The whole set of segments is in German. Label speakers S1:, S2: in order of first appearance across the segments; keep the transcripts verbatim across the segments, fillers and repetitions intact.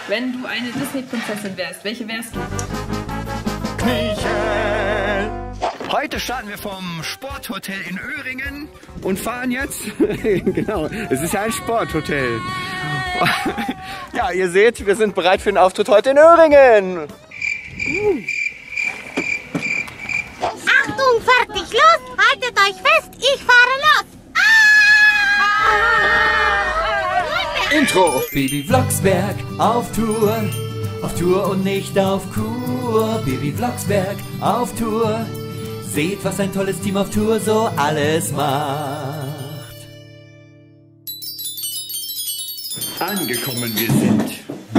S1: Wenn du eine Disney-Prinzessin wärst, welche wärst du?
S2: Knöchel! Heute starten wir vom Sporthotel in Öhringen und fahren jetzt, genau, es ist ja ein Sporthotel. Ja, ihr seht, wir sind bereit für den Auftritt heute in Öhringen.
S3: Achtung, fertig, los! Haltet euch fest, ich fahre los! Ah!
S2: Intro!
S4: Baby Vlogsberg auf Tour, auf Tour und nicht auf Kur. Baby Vlogsberg auf Tour, seht, was ein tolles Team auf Tour so alles macht.
S2: Angekommen wir sind.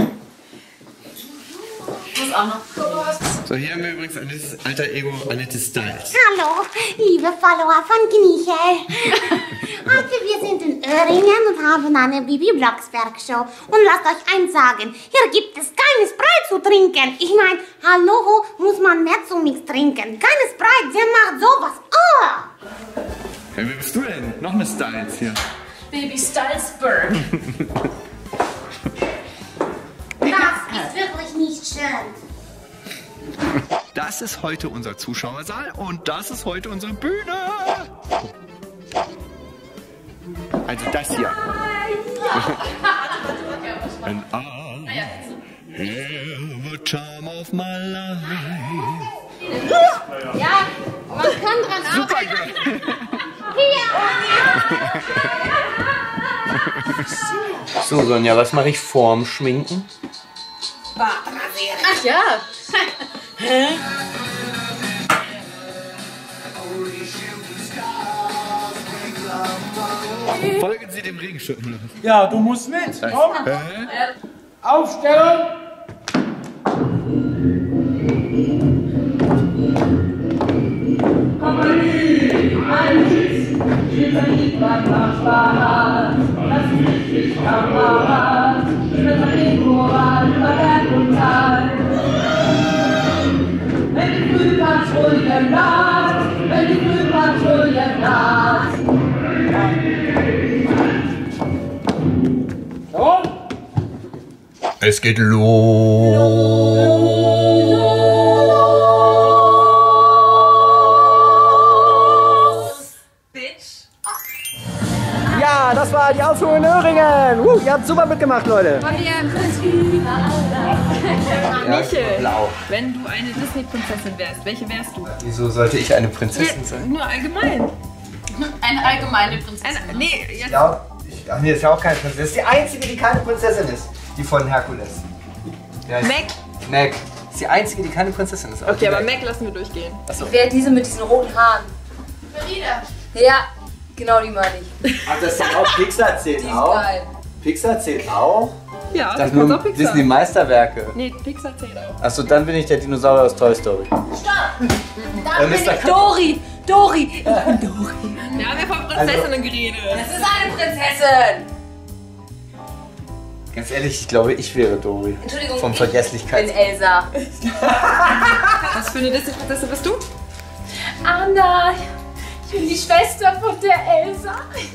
S1: Ich muss auch noch.
S2: So, hier haben wir übrigens Annettes alter Ego, Annette Styles.
S3: Hallo, liebe Follower von Knöchel. Heute wir sind in Öhringen und haben eine Bibi Blocksberg Show. Und lasst euch eins sagen, hier gibt es keinen Sprite zu trinken. Ich meine, hallo, muss man Mezzomix trinken. Keine Sprite, der macht sowas. Oh!
S2: Hey, wer bist du denn? Noch eine Styles hier.
S1: Baby Stylesberg.
S3: Das ist wirklich nicht schön.
S2: Das ist heute unser Zuschauersaal und das ist heute unsere Bühne. Also das hier. And I have a time of my life.
S3: Ja, man kann dran
S2: Super,
S3: arbeiten.
S2: Girl. So, Sonja, was mache ich vorm Schminken?
S1: Ach ja.
S2: Folgen Sie dem Regenschirm.
S5: Ja, du musst mit. Komm.
S2: Hä?
S5: Aufstellung.
S2: Es geht los.
S1: Bitch.
S2: Ja, das war die Aufführung in Öhringen. Uh, ihr habt super mitgemacht, Leute.
S1: Von dir. Michel,
S2: Blau.
S1: wenn du eine Disney-Prinzessin wärst, welche wärst du?
S2: Wieso sollte ich eine Prinzessin
S1: Ja,
S2: sein?
S1: nur allgemein.
S6: Eine allgemeine Prinzessin.
S1: Eine, nee, jetzt.
S2: Ja, ich, ach nee, ist ja auch keine Prinzessin. Das ist die einzige, die keine Prinzessin ist. Die von Herkules. Ja,
S1: Mac.
S2: Mac. Ist die einzige, die keine Prinzessin ist.
S1: Okay, aber Mac lassen wir durchgehen.
S2: Achso.
S6: Wer diese mit diesen roten Haaren?
S1: Merida.
S6: Ja, genau die meine ich.
S2: Ach, das ist auch Pixar zählt
S6: Die ist
S2: auch.
S6: geil.
S2: Pixar zählt auch.
S1: Ja,
S2: Das
S1: das
S2: nur
S1: kommt auch Pixar.
S2: Disney-Meisterwerke.
S1: Nee, Pixar zählt auch.
S2: Achso, dann bin ich der Dinosaurier aus Toy Story.
S6: Dann
S2: Äh,
S6: bin
S2: Mister
S6: ich Dori. Dori. Ich bin Dori.
S1: Wir haben ja von Prinzessinnen geredet.
S6: Das ist eine Prinzessin.
S2: Ganz ehrlich, ich glaube, ich wäre Dori.
S6: Entschuldigung,
S2: Vom
S6: ich
S2: Vergesslichkeit.
S6: bin Elsa.
S1: Was für eine Disney-Prinzessin bist du?
S6: Anna. Ich bin die Schwester von der Elsa.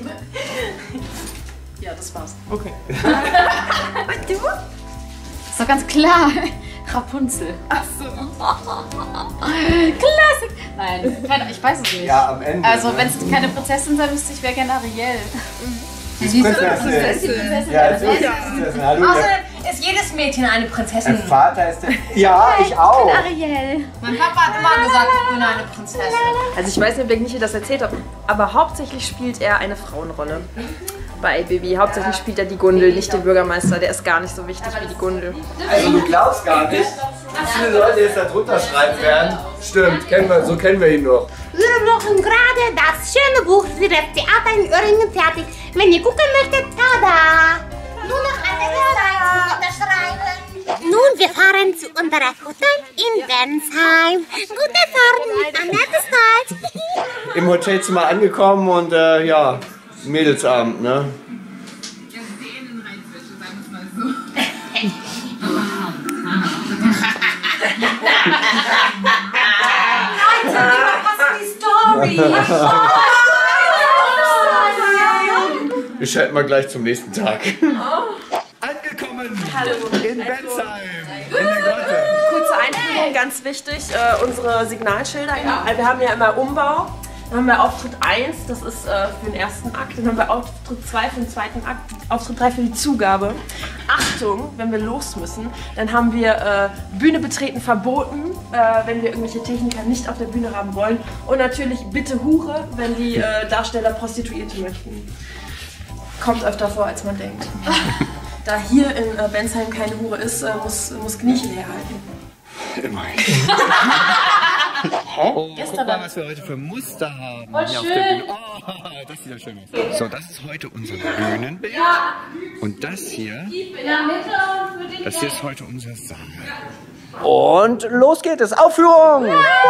S6: Ja, das war's.
S1: Okay.
S6: Und du? Ist doch ganz klar. Rapunzel.
S1: Ach so.
S6: Klassik. Nein, keine, ich weiß es nicht.
S2: Ja, am Ende.
S6: Also,
S2: ne?
S6: wenn es keine Prinzessin sein müsste, ich wäre gerne Ariel.
S2: Die ist Prinzessin.
S6: Prinzessin.
S2: Ja, natürlich ist die Prinzessin. Hallo.
S6: Außerdem ist jedes Mädchen eine Prinzessin.
S2: Mein Vater ist der. Ja, ich auch.
S6: Ariel. Mein Papa hat immer gesagt, ich bin eine Prinzessin.
S1: Also ich weiß nicht, ob ich nicht das erzählt habe, aber hauptsächlich spielt er eine Frauenrolle. Bei Baby. Hauptsächlich spielt er die Gundel, nicht den Bürgermeister. Der ist gar nicht so wichtig wie die Gundel.
S2: Also du glaubst gar nicht, wie viele Leute jetzt da drunter schreiben werden. Stimmt, kennen wir, so kennen wir ihn noch.
S3: Wir machen gerade das schöne Buch für das Theater in Öhringen fertig. Wenn ihr gucken möchtet, tada! Nur noch eine Seite zu unterschreiben. Nun, wir fahren zu unserer Hotel in Densheim. Gute Fahrt, Annette Styles.
S2: Im Hotelzimmer angekommen und äh, ja, Mädelsabend, ne? Wir schalten mal gleich zum nächsten Tag. Angekommen!
S1: Hallo.
S2: In Bensheim, in der Grotte.
S1: Kurze Einführung, ganz wichtig, äh, unsere Signalschilder. Also wir haben ja immer Umbau. Dann haben wir Auftritt eins, das ist äh, für den ersten Akt. Dann haben wir Auftritt zwei für den zweiten Akt. Auftritt drei für die Zugabe. Achtung, wenn wir los müssen, dann haben wir äh, Bühne betreten verboten, äh, wenn wir irgendwelche Techniker nicht auf der Bühne haben wollen. Und natürlich bitte Hure, wenn die äh, Darsteller Prostituierte möchten. Kommt öfter vor, als man denkt. Da hier in äh, Bensheim keine Hure ist, äh, muss, muss Kniechen herhalten.
S2: Immerhin. Oh, guck mal, was wir heute für Muster haben.
S6: Voll
S2: hier
S6: schön.
S2: auf der Bühne. Oh, das sieht ja schön aus. So, das ist heute unser Bühnenbild. Und das hier, das hier ist heute unser Saal. Und los geht es. Aufführung!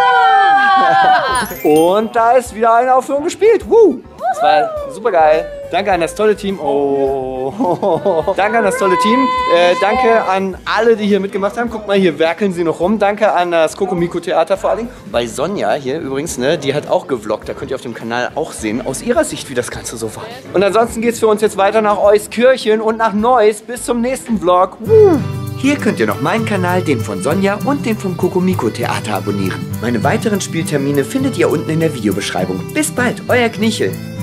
S2: Und da ist wieder eine Aufführung gespielt. Woo! Das war super geil. Danke an das tolle Team. Oh. Danke an das tolle Team. Äh, danke an alle, die hier mitgemacht haben. Guck mal, hier werkeln sie noch rum. Danke an das Kokomiko-Theater vor allen Dingen. Bei Sonja hier übrigens, ne, die hat auch gevloggt. Da könnt ihr auf dem Kanal auch sehen, aus ihrer Sicht, wie das Ganze so war. Und ansonsten geht es für uns jetzt weiter nach Euskirchen und nach Neuss. Bis zum nächsten Vlog. Woo. Hier könnt ihr noch meinen Kanal, den von Sonja und den vom Kokomiko Theater abonnieren. Meine weiteren Spieltermine findet ihr unten in der Videobeschreibung. Bis bald, euer Kniechel.